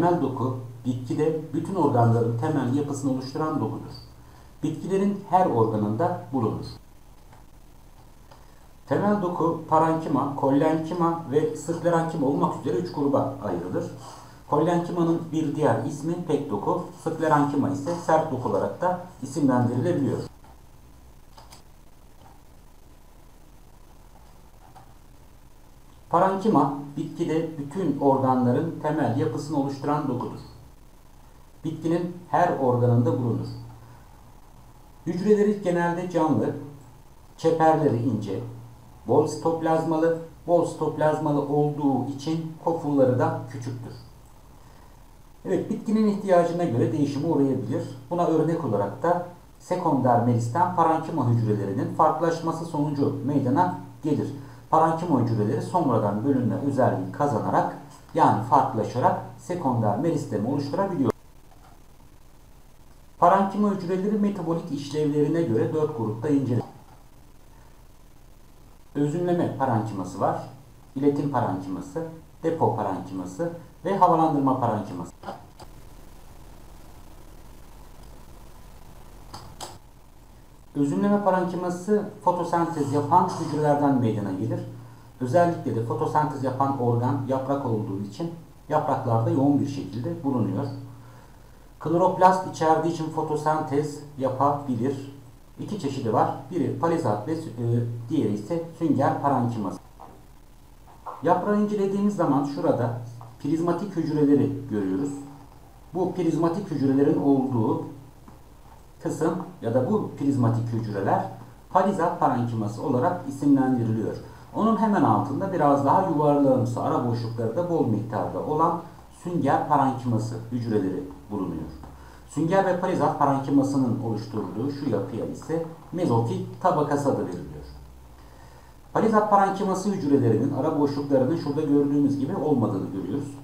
temel doku, bitkide bütün organların temel yapısını oluşturan dokudur. Bitkilerin her organında bulunur. Temel doku parankima, kollenkima ve sklerenkima olmak üzere 3 gruba ayrılır. Kollenkima'nın bir diğer ismi pek doku, sklerenkima ise sert doku olarak da isimlendirilebiliyor. Parankima, bitkide bütün organların temel yapısını oluşturan dokudur. Bitkinin her organında bulunur. Hücreleri genelde canlı, çeperleri ince, bol sitoplazmalı olduğu için kofulları da küçüktür. Evet, bitkinin ihtiyacına göre değişime uğrayabilir. Buna örnek olarak da sekonder meristen parankima hücrelerinin farklılaşması sonucu meydana gelir. Parankima hücreleri sonradan bölünme özelliği kazanarak, yani farklılaşarak sekonder meristemi oluşturabiliyor. Parankima hücreleri metabolik işlevlerine göre 4 grupta incelenir. Özümleme parenkiması var, iletim parenkiması, depo parenkiması ve havalandırma parenkiması. Özümleme parenkiması fotosentez yapan hücrelerden meydana gelir. Özellikle de fotosentez yapan organ yaprak olduğu için yapraklarda yoğun bir şekilde bulunuyor. Kloroplast içerdiği için fotosentez yapabilir. İki çeşidi var. Biri palizat ve diğeri ise sünger parenkiması. Yaprağı incelediğimiz zaman şurada prizmatik hücreleri görüyoruz. Bu prizmatik hücrelerin olduğu kısım ya da bu prizmatik hücreler palizat parenkiması olarak isimlendiriliyor. Onun hemen altında biraz daha yuvarlağımsı, ara boşlukları da bol miktarda olan sünger parenkiması hücreleri bulunuyor. Sünger ve palizat parenkimasının oluşturduğu şu yapıya ise mezofil tabakası adı veriliyor. Palizat parenkiması hücrelerinin ara boşluklarının şurada gördüğümüz gibi olmadığını görüyoruz.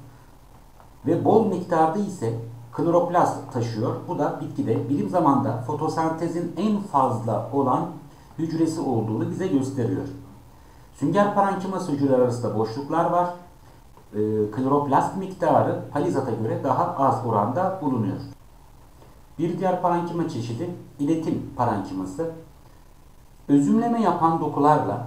Ve bol miktarda ise kloroplast taşıyor. Bu da bitkide bilim zamanda fotosentezin en fazla olan hücresi olduğunu bize gösteriyor. Sünger parenkiması hücreler arasında boşluklar var. Kloroplast miktarı palizata göre daha az oranda bulunuyor. Bir diğer parenkima çeşidi iletim parenkiması. Özümleme yapan dokularla,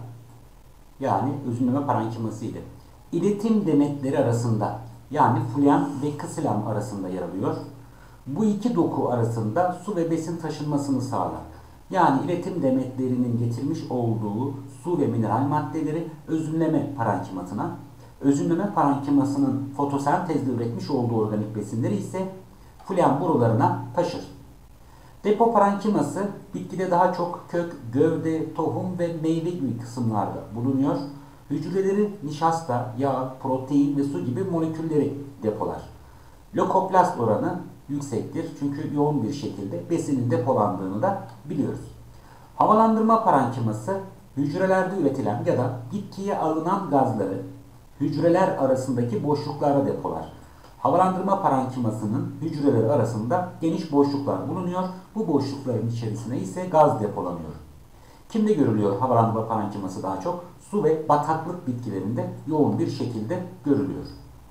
yani özümleme parenkiması ile iletim demetleri arasında, yani fluem ve ksilem arasında yer alıyor. Bu iki doku arasında su ve besin taşınmasını sağlar. Yani iletim demetlerinin getirmiş olduğu su ve mineral maddeleri özümleme parenkimasına, özümleme parenkimasının fotosentezle üretmiş olduğu organik besinleri ise fluem borularına taşır. Depo parenkiması bitkide daha çok kök, gövde, tohum ve meyve gibi kısımlarda bulunuyor. Hücreleri nişasta, yağ, protein ve su gibi molekülleri depolar. Lökoplast oranı yüksektir çünkü yoğun bir şekilde besinin depolandığını da biliyoruz. Havalandırma parenkiması hücrelerde üretilen ya da bitkiye alınan gazları hücreler arasındaki boşluklara depolar. Havalandırma parenkimasının hücreleri arasında geniş boşluklar bulunuyor. Bu boşlukların içerisine ise gaz depolanıyor. Kimde görülüyor havalandırma parenkiması daha çok? Su ve bataklık bitkilerinde yoğun bir şekilde görülüyor.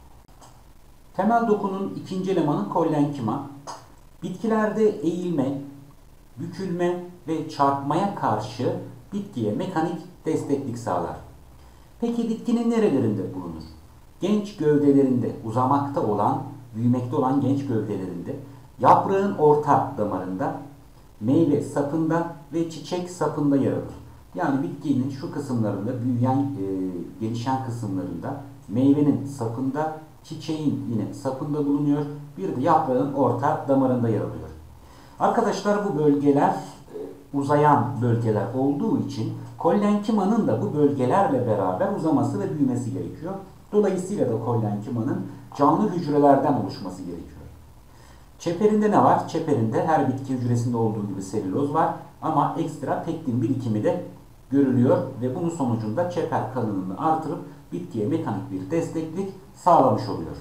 Temel dokunun ikinci elemanı kollenkima. Bitkilerde eğilme, bükülme ve çarpmaya karşı bitkiye mekanik desteklik sağlar. Peki bitkinin nerelerinde bulunur? Genç gövdelerinde, uzamakta olan, büyümekte olan genç gövdelerinde, yaprağın orta damarında, meyve sapında ve çiçek sapında yer alır. Yani bitkinin şu kısımlarında, büyüyen, gelişen kısımlarında, meyvenin sapında, çiçeğin yine sapında bulunuyor. Bir de yaprağın orta damarında yer alıyor. Arkadaşlar bu bölgeler uzayan bölgeler olduğu için kollenkimanın da bu bölgelerle beraber uzaması ve büyümesi gerekiyor. Dolayısıyla da kollenkimanın canlı hücrelerden oluşması gerekiyor. Çeperinde ne var? Çeperinde her bitki hücresinde olduğu gibi selüloz var ama ekstra pektin birikimi de görülüyor ve bunun sonucunda çeper kalınlığını artırıp bitkiye mekanik bir desteklik sağlamış oluyor.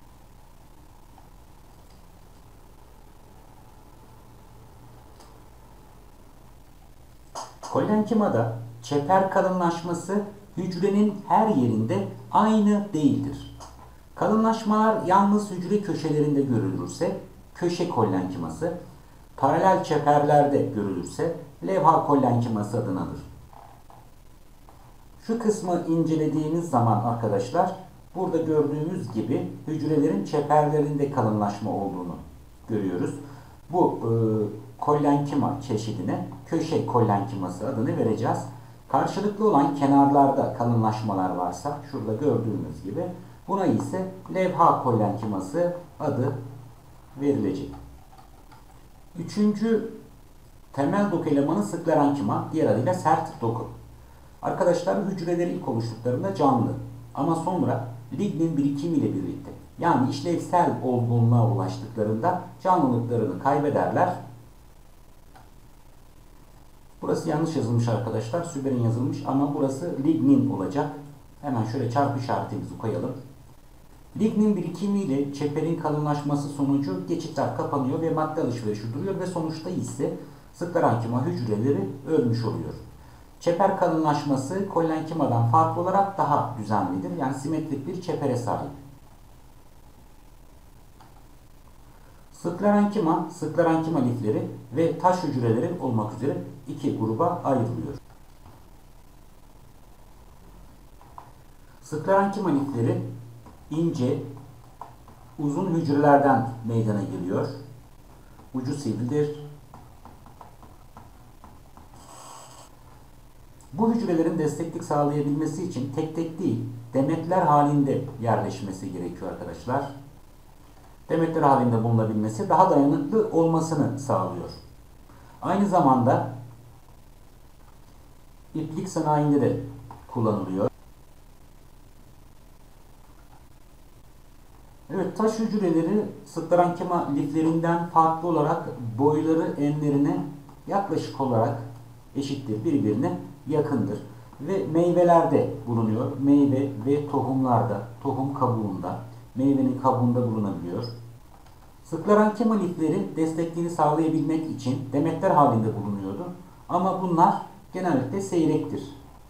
Kollenkimada çeper kalınlaşması hücrenin her yerinde aynı değildir. Kalınlaşmalar yalnız hücre köşelerinde görülürse köşe kollenkiması, paralel çeperlerde görülürse levha kollenkiması adını alır. Şu kısmı incelediğimiz zaman arkadaşlar, burada gördüğümüz gibi hücrelerin çeperlerinde kalınlaşma olduğunu görüyoruz. Bu kollenkima çeşidine köşe kollenkiması adını vereceğiz. Karşılıklı olan kenarlarda kalınlaşmalar varsa, şurada gördüğümüz gibi, buna ise levha kollenkiması adı verilecek. Üçüncü temel doku elemanı sklerenkima, diğer adıyla sert doku. Arkadaşlar, hücreleri ilk oluştuklarında canlı ama sonra lignin birikimiyle birlikte, yani işlevsel olgunluğa ulaştıklarında canlılıklarını kaybederler. Burası yanlış yazılmış arkadaşlar. Süberin yazılmış ama burası lignin olacak. Hemen şöyle çarpı işaretimizi koyalım. Lignin birikimiyle çeperin kalınlaşması sonucu geçitler kapanıyor ve madde alışverişi duruyor ve sonuçta ise sklerenkima hücreleri ölmüş oluyor. Çeper kalınlaşması kollenkimadan farklı olarak daha düzenlidir. Yani simetrik bir çepere sahip. Sklerenkima lifleri ve taş hücreleri olmak üzere iki gruba ayrılıyor. Sklerenkima lifleri ince, uzun hücrelerden meydana geliyor. Ucu sivridir. Bu hücrelerin desteklik sağlayabilmesi için tek tek değil, demetler halinde yerleşmesi gerekiyor arkadaşlar. Demetler halinde bulunabilmesi daha dayanıklı olmasını sağlıyor. Aynı zamanda iplik sanayinde de kullanılıyor. Evet, taş hücreleri sklerenkima liflerinden farklı olarak boyları enlerine yaklaşık olarak eşittir, birbirine yakındır. Ve meyvelerde bulunuyor. Meyve ve tohumlarda, tohum kabuğunda, meyvenin kabuğunda bulunabiliyor. Sklerenkima lifleri destekliğini sağlayabilmek için demetler halinde bulunuyordu. Ama bunlar genellikle seyrektir.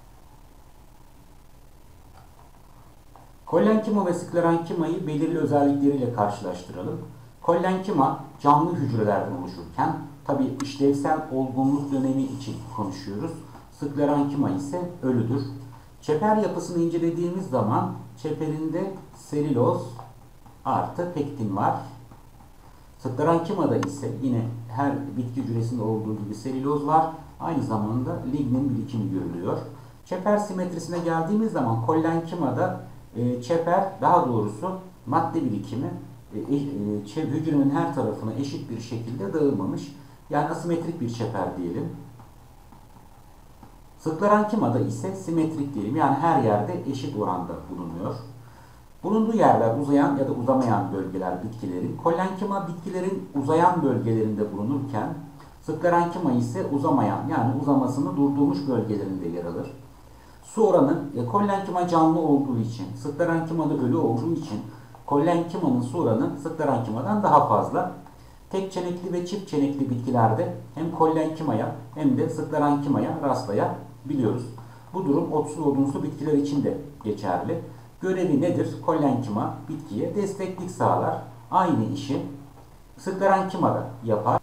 Kollenkima ve sklerenkima'yı belirli özellikleriyle karşılaştıralım. Kollenkima canlı hücrelerden oluşurken, tabi işlevsel olgunluk dönemi için konuşuyoruz. Sklerenkima ise ölüdür. Çeper yapısını incelediğimiz zaman çeperinde selüloz artı pektin var. Sklerenkima'da ise yine her bitki hücresinde olduğu gibi selüloz var. Aynı zamanda lignin birikimi görülüyor. Çeper simetrisine geldiğimiz zaman kollenkima'da çeper, daha doğrusu madde birikimi hücrenin her tarafına eşit bir şekilde dağılmamış. Yani asimetrik bir çeper diyelim. Sklerenkima'da ise simetrik diyelim. Yani her yerde eşit oranda bulunuyor. Bulunduğu yerler uzayan ya da uzamayan bölgeler bitkilerin. Kollenkima bitkilerin uzayan bölgelerinde bulunurken sklerenkima ise uzamayan, yani uzamasını durdurmuş bölgelerinde yer alır. Su oranı, kollenkima canlı olduğu için, sklerenkima'da ölü olduğu için kollenkima'nın su oranı sklerenkima'dan daha fazla. Tek çenekli ve çift çenekli bitkilerde hem kollenkima'ya hem de sklerenkima'ya rastlayabiliyoruz. Bu durum otsu ve odunsu bitkiler için de geçerli. Görevi nedir? Kollenkima bitkiye desteklik sağlar. Aynı işi sklerenkima'da yapar.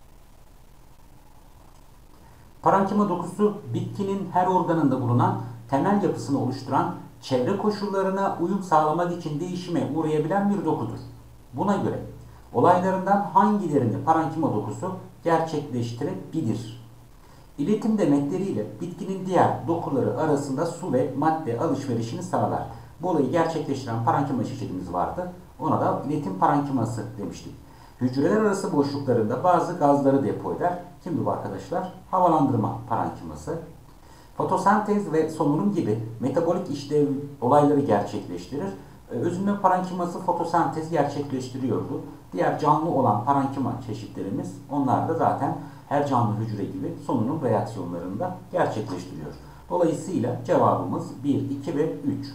Parenkima dokusu bitkinin her organında bulunan temel yapısını oluşturan çevre koşullarına uyum sağlamak için değişime uğrayabilen bir dokudur. Buna göre olaylarından hangilerini parenkima dokusu gerçekleştirebilir? İletim demetleriyle bitkinin diğer dokuları arasında su ve madde alışverişini sağlar. Bu olayı gerçekleştiren parenkima çeşidimiz vardı. Ona da iletim parenkiması demiştik. Hücreler arası boşluklarında bazı gazları depo eder. Kimdi bu arkadaşlar? Havalandırma parenkiması. Fotosentez ve solunum gibi metabolik işlev olayları gerçekleştirir. Özünme parenkiması fotosentez gerçekleştiriyordu. Diğer canlı olan parenkima çeşitlerimiz, onlar da zaten her canlı hücre gibi solunum reaksiyonlarında gerçekleştiriyor. Dolayısıyla cevabımız 1, 2 ve 3.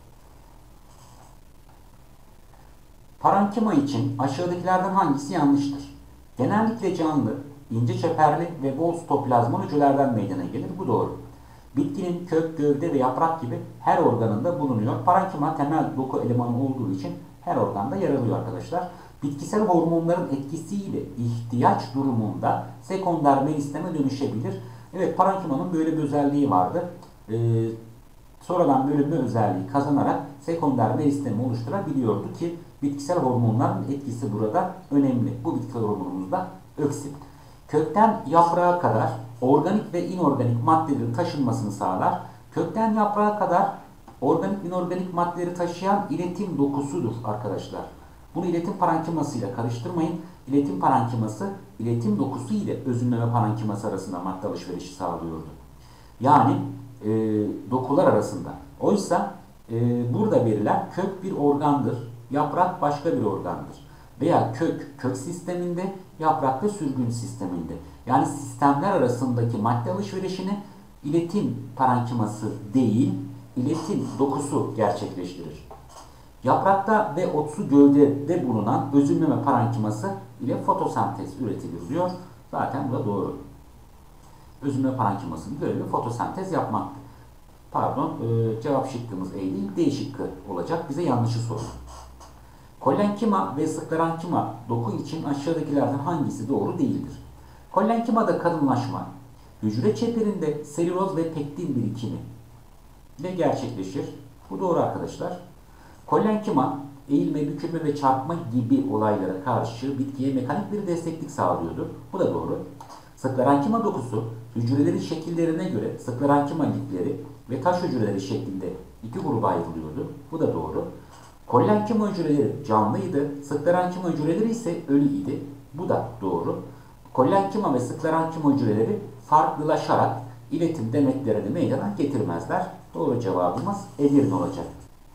Parenkima için aşağıdakilerden hangisi yanlıştır? Genellikle canlı, ince çeperli ve bol sitoplazmalı hücrelerden meydana gelir. Bu doğru. Bitkinin kök, gövde ve yaprak gibi her organında bulunuyor. Parenkima temel doku elemanı olduğu için her organda yer alıyor arkadaşlar. Bitkisel hormonların etkisiyle ihtiyaç durumunda sekonder meristeme dönüşebilir. Evet, parenkimanın böyle bir özelliği vardı. Sonradan bölünme özelliği kazanarak sekonder meristemi oluşturabiliyordu ki bitkisel hormonların etkisi burada önemli. Bu bitkisel hormonumuz da öksit. Kökten yaprağa kadar organik ve inorganik maddelerin taşınmasını sağlar. Kökten yaprağa kadar organik ve inorganik maddeleri taşıyan iletim dokusudur arkadaşlar. Bunu iletim parenkiması ile karıştırmayın. İletim parenkiması iletim dokusu ile özümleme parenkiması arasında madde alışverişi sağlıyordu. Yani dokular arasında. Oysa burada verilen kök bir organdır, yaprak başka bir organdır. Veya kök sisteminde, yaprak da sürgün sisteminde. Yani sistemler arasındaki madde alışverişini iletim parenkiması değil, iletim dokusu gerçekleştirir. Yaprakta ve otsu gövdede bulunan özümleme parenkiması ile fotosentez üretilir diyor. Zaten bu da doğru. Özümleme parenkimasının görevi fotosentez yapmak. Pardon, cevap şıkkımız E değil, D şıkkı olacak. Bize yanlışı soruyor. Kollenkima ve sklerenkima doku için aşağıdakilerden hangisi doğru değildir? Kollenkimada kalınlaşma, hücre çeperinde selüloz ve pektin birikimi ile gerçekleşir. Bu doğru arkadaşlar. Kollenkima, eğilme, bükülme ve çarpma gibi olaylara karşı bitkiye mekanik bir desteklik sağlıyordur. Bu da doğru. Sklerenkima dokusu, hücrelerin şekillerine göre sklerenkima lifleri ve taş hücreleri şeklinde iki gruba ayrılıyordu. Bu da doğru. Kollenkima hücreleri canlıydı, sklerenkima hücreleri ise ölü idi. Bu da doğru. Kollenkima ve sklerenkima hücreleri farklılaşarak iletim demetlerini meydana getirmezler. Doğru cevabımız Edirne olacak.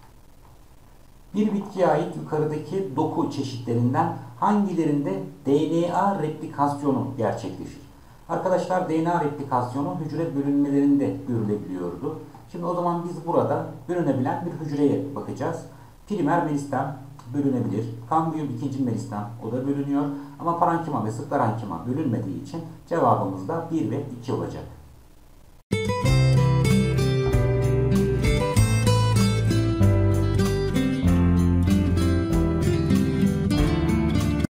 Bir bitkiye ait yukarıdaki doku çeşitlerinden hangilerinde DNA replikasyonu gerçekleşir? Arkadaşlar, DNA replikasyonu hücre bölünmelerinde görülebiliyordu. Şimdi o zaman biz burada bölünebilen bir hücreye bakacağız. Primer meristem bölünebilir. Kambiyum ikinci meristem, o da bölünüyor. Ama parenkima ve sklerenkima bölünmediği için cevabımız da 1 ve 2 olacak.